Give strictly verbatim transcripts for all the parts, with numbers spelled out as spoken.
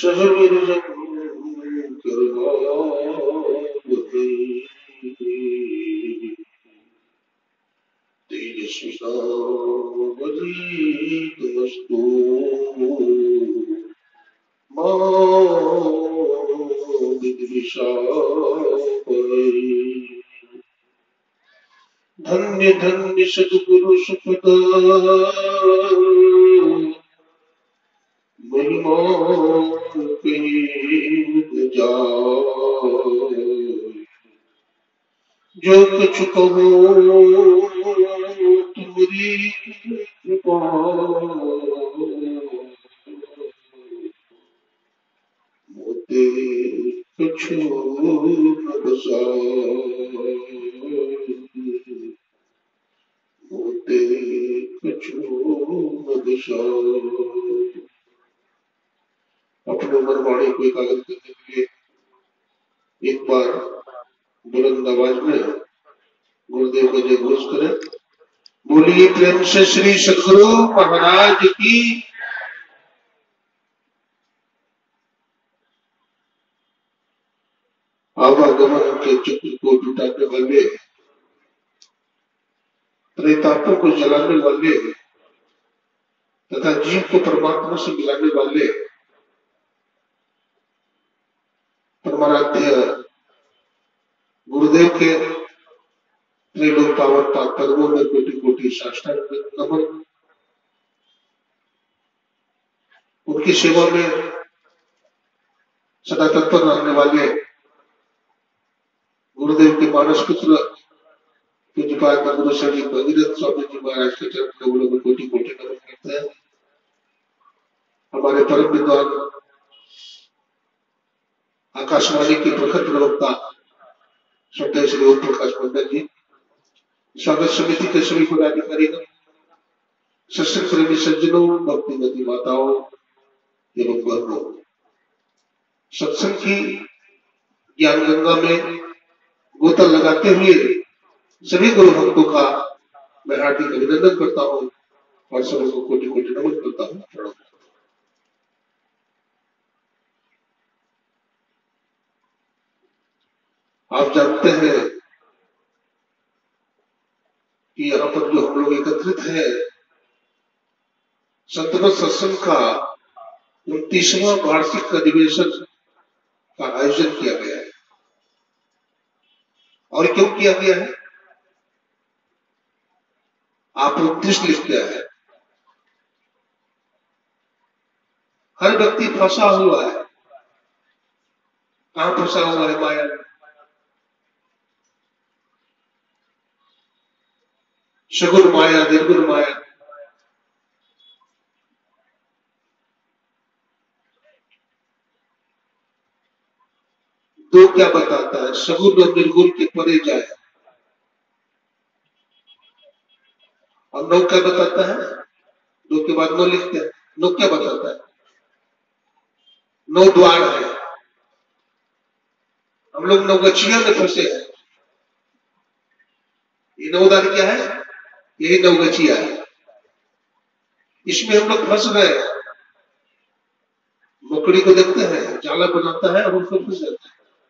सहवीर तेजस्विनावधीतमस्तु मा विद्विषावहै। धन्य धन्य सद्गुरु सुखदाय महिमा कहीं जाए। जो कुछ कहो तुम्हारी कृपा, मोते कुछ न बसाए, मोते कुछ न बसाए। अपने मनवाणी को एकाग्र करने के लिए एक बार बुलंद आवाज में गुरुदेव को जय घोष करें। बोलिए प्रेम से श्री सद्गुरु महाराज की। आवागमन के चक्र को जुटाने वाले, प्रेतात्मा को जलाने वाले तथा जीव को परमात्मा से मिलाने वाले परमाराध्य गुरुदेव के त्रिलोक पावन पदों में कोटि कोटि साष्टांग नमन। उनकी सेवा में सदा तत्पर रहने वाले गुरुदेव के मानस पुत्र पूज्यपाद श्री भगीरथ स्वामी जी महाराज के चरण कमलों में कोटि कोटि नमन करते हैं। हमारे परम विद्वान आकाशवाणी की प्रखर प्रवक्ता श्रद्धेय श्री ओम प्रकाश मंडल जी, स्वागत समिति के सभी पदाधिकारीगण, सत्संग प्रेमी सज्जनों, भक्तिमती माताओं एवं बहनों, सत्संग की ज्ञान गंगा में गोता लगाते हुए सभी गुरु भक्तों का मैं हार्दिक अभिनंदन करता हूँ और सभी को कोटि कोटि नमन करता हूँ। आप जानते हैं कि यहाँ पर जो हम लोग एकत्रित हैं, संतगत सत्संग का उनतीसवां वार्षिक अधिवेशन का आयोजन किया गया है। और क्यों किया गया है? आप उद्देश्य लिखते हैं। हर व्यक्ति फंसा हुआ है। कहां फंसा हुआ है? माया में। सगुण माया, निर्गुण माया। दो क्या बताता है? सगुण और निर्गुण के परे जाए। और नौ क्या बताता है? दो के बाद नौ लिखते हैं। नौ क्या बताता है? नौ द्वार है। हम लोग नवगछिया में फंसे हैं। ये नौ द्वार क्या है? यही नवगछिया है। इसमें हम लोग फंस गए। मकड़ी को देखते हैं, जाला बनाता है और उसको फंस जाता है।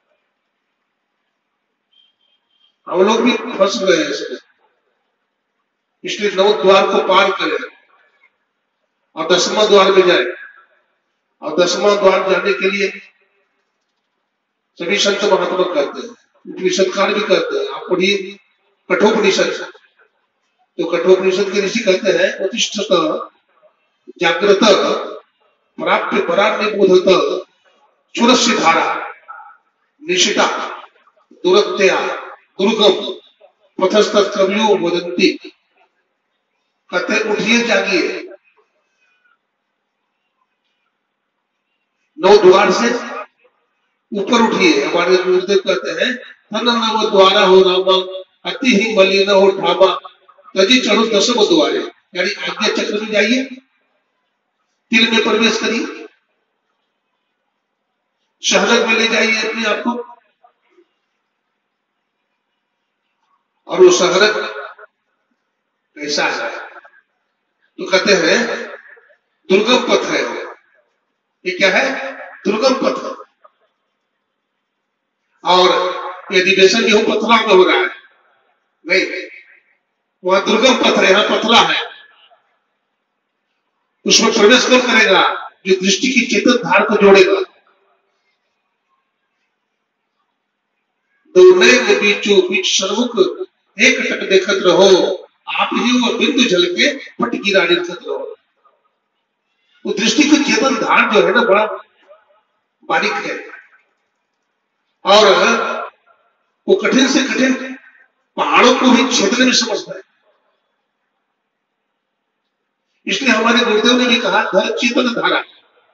हम लोग भी फंस गए इसमें। इसलिए नौ द्वार को पार करें और दसवां द्वार में जाए। और दसवां द्वार जाने के लिए सभी संत महात्मा कहते हैं, उपनिषद काल भी कहते हैं। आप पढ़िए कठोपनिषद। तो कठोपनिषद के ऋषि कहते हैं, उत्तिष्ठत जागृत प्राप्य परानिबोधत चुरस्य धारा निशिता दुरत्या दुर्गम पथस्तत् कवियो वदन्ति। कहते उठिए, जागिए। नौ द्वार से ऊपर उठिए। हमारे गुरुदेव कहते हैं, धन नव द्वारा हो रामा अति ही मलिन हो ढाबा तजी चढ़ो दसम द्वारे। यानी आज्ञा चक्र में जाइए, तिल में प्रवेश करिए, शहरक में ले जाइए अपने आप को। और वो शहरक कैसा है? तो कहते हैं दुर्गम पथ है। ये क्या है? दुर्गम पथ है। और ये अधिवेशन जो पथला में हो रहा है, नहीं, वहां दुर्गम पथ है, यहाँ पथला है। उसमें प्रवेश कौन करेगा? जो दृष्टि की चेतन धार को जोड़ेगा। दोनों में बीचों बीच सर्वुख एक टक देखत रहो, आप ही वो बिंदु झलके पट गिरा निर्खत रहो। वो दृष्टि की चेतन धार जो है ना, बड़ा बारीक है और वो कठिन से कठिन पहाड़ों को भी छेदने में समझता है। इसलिए हमारे गुरुदेव ने भी कहा, धर चेतन धारा।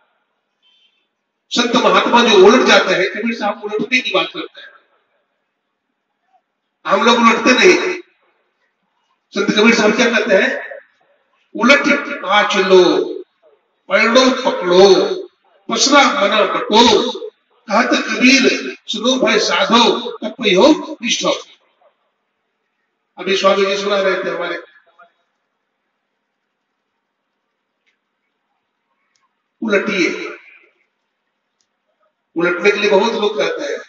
संत महात्मा जो उलट जाते हैं, कबीर साहब उलटने की बात करते हैं, हम लोग उलटते नहीं। संत कबीर साहब क्या कहते हैं? उलट आ चलो, पलड़ो पकड़ो, पसरा मना बटो, कहत कबीर सुनो भाई साधो, तब कोई हो निष्ठ हो। अभी स्वामी जी सुना रहे थे हमारे, उलटिए। उलटने के लिए बहुत लोग कहते हैं।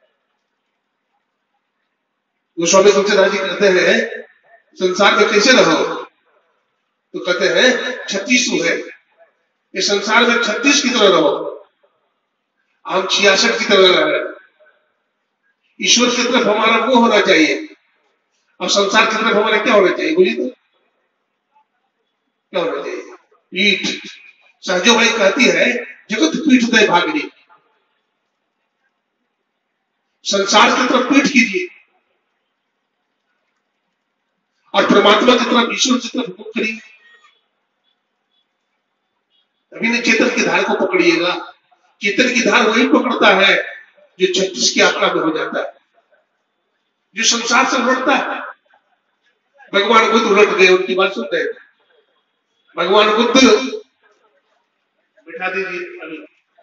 गोस्वामी तुलसीदास जी कहते हैं, संसार में कैसे रहो? तो कहते हैं छत्तीस है, इस संसार में छत्तीस की तरह रहो, हम छियासठ की तरह रह रहे हैं। ईश्वर की तरफ हमारा वो होना चाहिए, और संसार की तरफ हमारा क्या होना चाहिए? बोलिए तो क्या होना चाहिए? पीठ। सहजो भाई कहती है, जगत पीठ दे भागनी। संसार की तरफ पीठ कीजिए और परमात्मा की तरफ, ईश्वर की तरफ मुख करिए। अभी ने चेतन की धार को पकड़िएगा। चेतन की धार वही पकड़ता है जो छत्तीस की आंकड़ा में हो जाता है, जो संसार से उलटता है। भगवान बुद्ध उलट गए, उनकी बात सुनते हैं। भगवान बुद्ध, बिठा दीजिए अभी,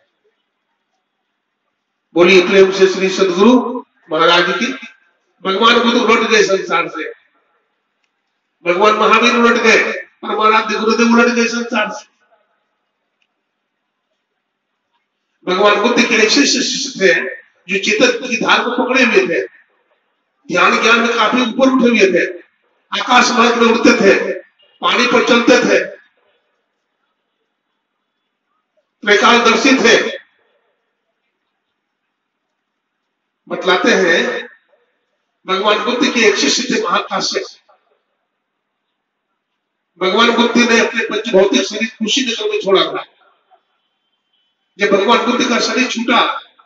बोलिए प्रेम से श्री सदगुरु महाराज की। भगवान बुद्ध उलट गए संसार से, भगवान महावीर उलट गए, और महाराज गुरुदेव उलट गए संसार से। भगवान बुद्ध के ऐसे शिष्य थे जो चेतन की धार को पकड़े हुए थे, ध्यान ज्ञान में काफी ऊपर उठे हुए थे, आकाश मार्ग में उड़ते थे, पानी पर चलते थे, त्रैकालदर्शी थे। बतलाते हैं भगवान बुद्ध के एक शिष्य थे महाकाश्यप। भगवान बुद्ध ने अपने पंचभौतिक शरीर कुशीनगर में छोड़ा था। जब भगवान बुद्ध का शरीर छूटा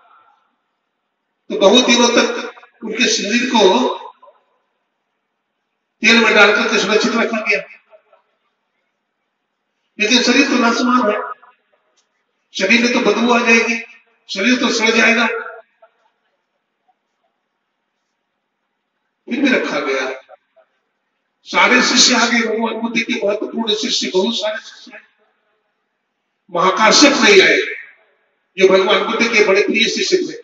तो बहुत दिनों तक उनके शरीर को तेल में डालकर के सुरक्षित रखा गया, लेकिन शरीर तो नासमान है, शरीर में तो बदबू आ जाएगी, शरीर तो सड़ जाएगा। फिर भी रखा गया। सारे शिष्य आ गए, भगवान बुद्ध के महत्वपूर्ण शिष्य बहुत सारे शिष्य आए। महाकाश्यप नहीं आए, जो भगवान बुद्ध के बड़े प्रिय शिष्य थे।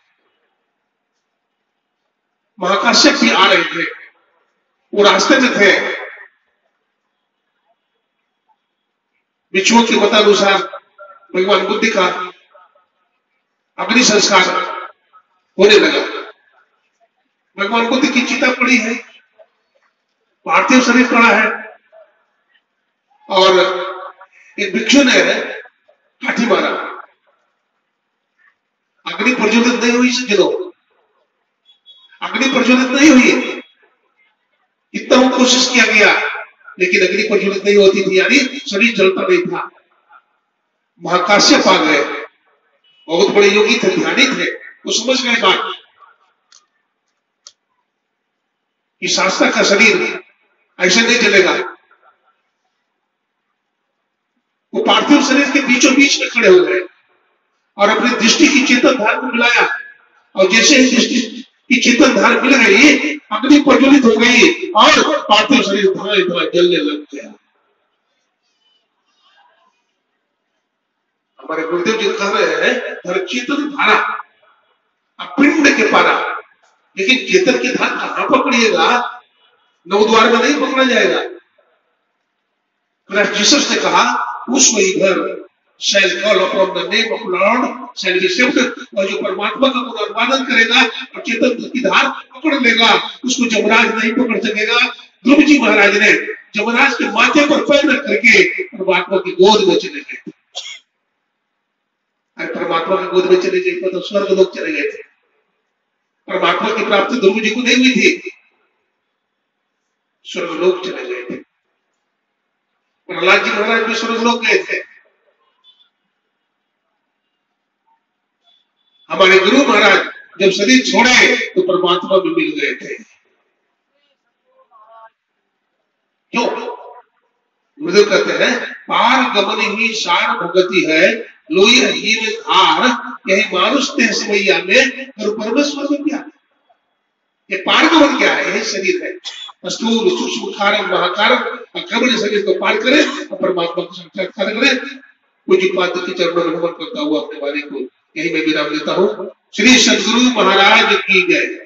महाकाश्यप भी आ रहे थे, वो रास्ते में थे। बिच्छुओं के मतानुसार भगवान बुद्ध का अग्नि संस्कार होने लगा। भगवान बुद्ध की चिता पड़ी है, पार्थिव शरीर पड़ा है, और एक भिक्षु ने काठी मारा। अग्नि प्रज्वलित नहीं हुई सज्जनों, अग्नि प्रज्वलित नहीं हुई। इतना कोशिश किया गया, लेकिन अग्नि प्रज्वलित नहीं होती थी, यानी शरीर जलता नहीं था। महाकाश्यप आ गए, बहुत बड़े योगी थे, ध्यानी थे, वो समझ गए बात कि शास्त्र का शरीर ऐसे नहीं चलेगा। वो पार्थिव शरीर के बीचों बीच में खड़े हो गए और अपनी दृष्टि की चेतन धार को मिलाया, और जैसे ही दृष्टि की चेतन धार मिल गई, अग्नि प्रज्वलित हो गई और पार्थिव शरीर धीरे धीरे जलने लग गया। हमारे गुरुदेव जी कह रहे हैं, धर चेतन धारा अपिंड के पारा। लेकिन चेतन की धार कहां पकड़िएगा? नवद्वार में नहीं पकड़ा जाएगा। क्राइस्ट जीसस ने कहा, उस वही घर shall call upon the name of Lord shall be saved। और जो परमात्मा का गुणानुवादन करेगा और चेतन की धार पकड़ लेगा उसको जमराज नहीं पकड़ सकेगा। ध्रुव जी महाराज ने जमराज के माथे पर पैर रख करके परमात्मा की गोद में चले गए थे। अरे परमात्मा की गोद में चले गए तो स्वर्ग लोग चले गए थे। परमात्मा की प्राप्ति ध्रुव जी को नहीं हुई थी, स्वर्ग लोग चले गए थे। प्रहलाद जी महाराज भी स्वर्ग लोग गए थे। हमारे गुरु महाराज जब शरीर छोड़े तो परमात्मा भी मिल गए थे। क्यों? गुरुदेव कहते हैं पार गमन ही सार भगति है लोई हीन धार यही मानुष ते समैया में और परमेश्वर में क्या है? ये पार गमन क्या है? यही शरीर है। स्थूल सूक्ष्म कारण महाकारण अक्रमण शरीर को पार करे और परमात्मा को साक्षात्कार करे। पूज्य पाद के चरणों में नमन करता हुआ अपने वाणी को यही मैं विराम देता हूँ। श्री सद्गुरु महाराज की जय।